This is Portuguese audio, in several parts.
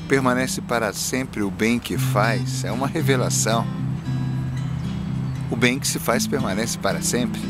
permanece para sempre o bem que faz é uma revelação. O bem que se faz permanece para sempre.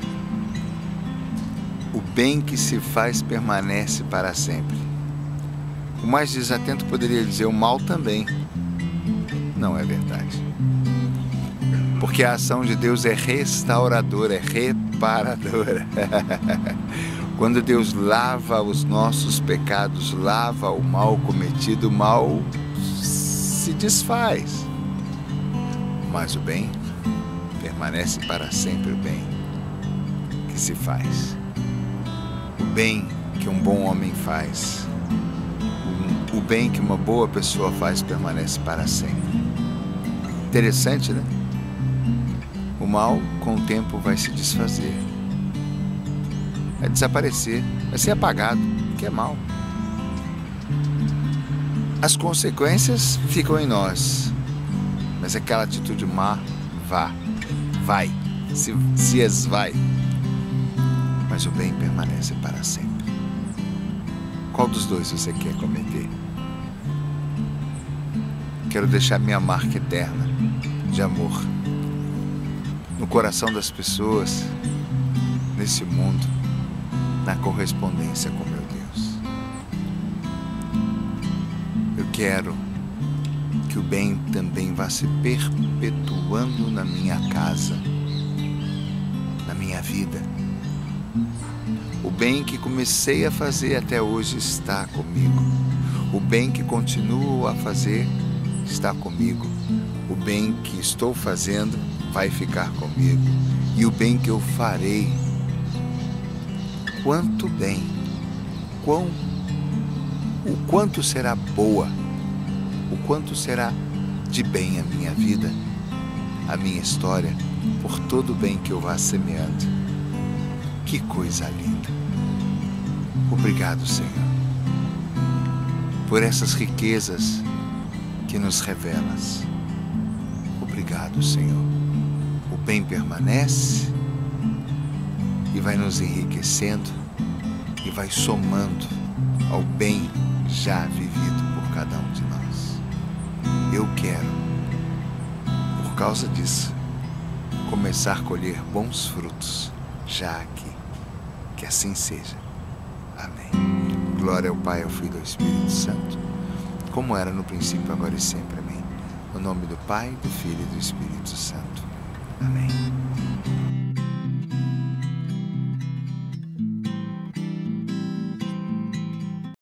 O bem que se faz permanece para sempre. O mais desatento poderia dizer o mal também. Não é verdade. Porque a ação de Deus é restauradora, é reparadora. Quando Deus lava os nossos pecados, lava o mal cometido, o mal se desfaz. Mas o bem permanece para sempre, o bem que se faz. O bem que um bom homem faz, o bem que uma boa pessoa faz permanece para sempre. Interessante, né? O mal, com o tempo, vai se desfazer. Vai desaparecer, vai ser apagado, que é mal. As consequências ficam em nós, mas aquela atitude má vai, se esvai. Mas o bem permanece para sempre. Qual dos dois você quer cometer? Quero deixar minha marca eterna de amor no coração das pessoas, nesse mundo, na correspondência com meu Deus. Eu quero que o bem também vá se perpetuando na minha casa, na minha vida. O bem que comecei a fazer até hoje está comigo. O bem que continuo a fazer está comigo. O bem que estou fazendo vai ficar comigo. E o bem que eu farei, quanto bem, o quanto será boa, o quanto será de bem a minha vida, a minha história, por todo o bem que eu vá semeando. Que coisa linda! Obrigado, Senhor, por essas riquezas que nos revelas. Obrigado, Senhor. O bem permanece e vai nos enriquecendo e vai somando ao bem já vivido por cada um de nós. Eu quero, por causa disso, começar a colher bons frutos já aqui. Que assim seja. Amém. Glória ao Pai, ao Filho e ao Espírito Santo, como era no princípio, agora e sempre. Amém. No nome do Pai, do Filho e do Espírito Santo. Amém.